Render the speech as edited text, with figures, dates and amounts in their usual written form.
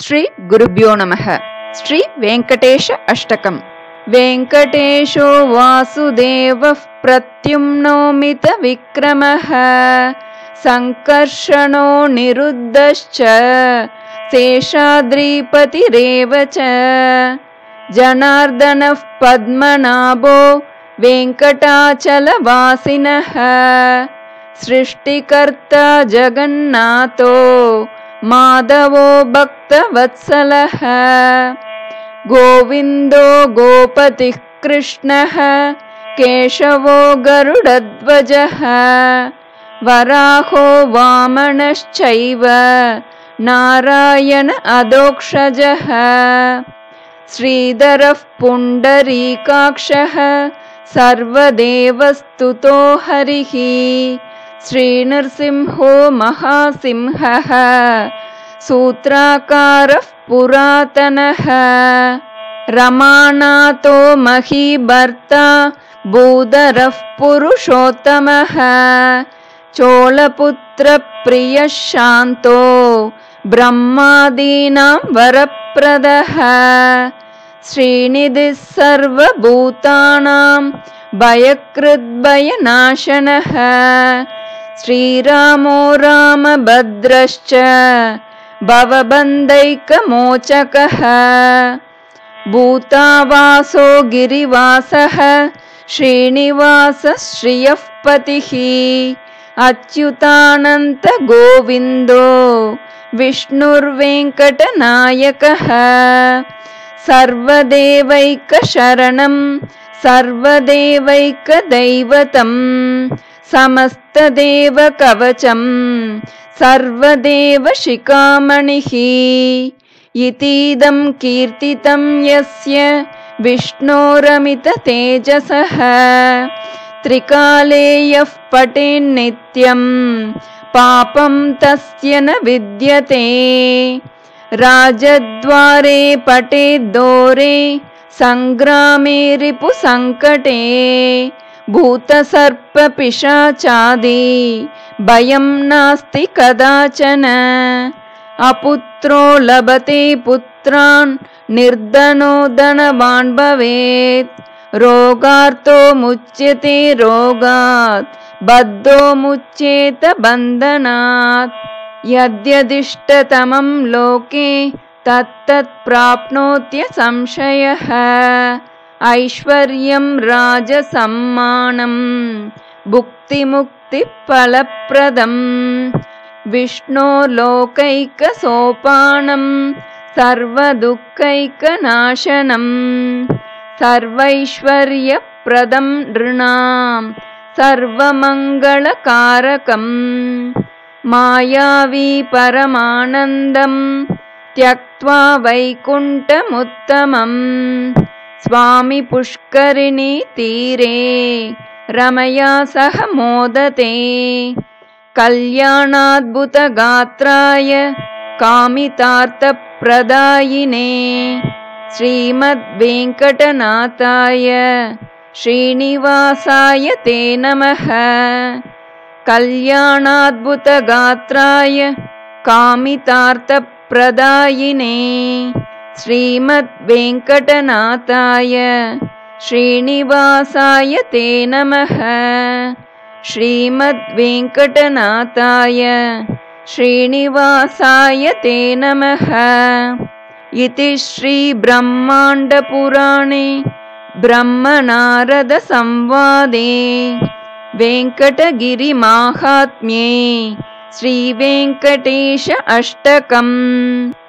श्री गुरुभ्यो नमः। श्री वेंकटेश अष्टकम्। वेंकटेशो वासुदेवः प्रत्युम्नोमित विक्रमः संकर्षणो निरुद्धश्च शेषाद्रिपतिरेव च जनार्दनः पद्मनाभो वेंकटाचलवासिनः सृष्टिकर्ता जगन्नाथो माधवो भक्तवत्सलः गोविन्दो गोपतिः कृष्णः केशवो गरुडध्वजः वराहो वामनश्चैव नारायण अधोक्षजः श्रीधरः पुण्डरीकाक्षः सर्वदेवस्तुतो हरिः श्रीनृसिंहो महासिंहः सूत्राकारः पुरातनः रमानाथो महीभर्ता भूधरः पुरुषोत्तमः चोलपुत्रप्रियः शान्तो ब्रह्मादीनां वरप्रदः श्रीनिधिः सर्वभूतानां भयकृद्भयनाशनः श्रीरामो रामभद्रश्च भवबन्धैकमोचकः भूतावासो गिरिवासः श्रीनिवासः श्रियः पतिः अच्युतानन्त गोविन्दो विष्णुर्वेङ्कटनायकः सर्वदेवैकशरणं सर्वदेवैकदैवतं समस्तदेवकवचं सर्वदेवशिखामणिः इतीदं कीर्तितं यस्य विष्णोरमिततेजसः त्रिकाले यः पठेन्नित्यं पापं तस्य न विद्यते राजद्वारे पठेद्दोरे संग्रामे रिपुसङ्कटे भूतसर्पपिशाचादि भयं नास्ति कदाचन अपुत्रो लभते पुत्रान् निर्धनो धनवान् भवेत् रोगार्तो मुच्यते रोगात् बद्धो मुच्येत बन्धनात् यद्यदिष्टतमं लोके तत्तत् प्राप्नोत्य संशयः ऐश्वर्यं राजसम्मानं भुक्तिमुक्तिफलप्रदं विष्णोर्लोकैकसोपानं सर्वदुःखैकनाशनं सर्वैश्वर्यप्रदं नृणां सर्वमङ्गलकारकम् मायावी परमानन्दं त्यक्त्वा वैकुण्ठमुत्तमम् स्वामी पुष्करिणी तीरे रमया सह मोदते कल्याणाद्भुतगात्राय कामितार्थप्रदायिने श्रीमद्वेङ्कटनाथाय श्रीनिवासाय ते नमः कल्याणाद्भुतगात्राय कामितार्थप्रदायिने श्रीमद्वेङ्कटनाथाय श्रीनिवासाय ते नमः श्रीमद्वेङ्कटनाथाय श्रीनिवासाय ते नमः इति श्रीब्रह्माण्डपुराणे ब्रह्मनारदसंवादे वेंकटगिरिमाहात्म्ये श्रीवेंकटेश अष्टकम्।